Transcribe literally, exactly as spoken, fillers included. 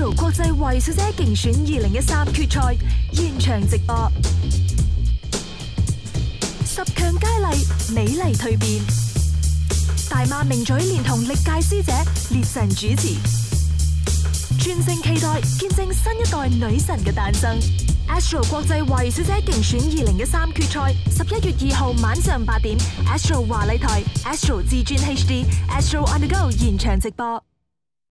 Astro 國際華裔小姐競選二零一三決賽現場直播，十強佳麗美麗蛻變，大馬名嘴連同歷屆師姐列陣主持，全城期待見證新一代女神嘅誕生。Astro 國際華裔小姐競選二零一三決賽十一月二號晚上八點 ，Astro 華麗台 ，Astro 至尊 H D，Astro on the go 現場直播。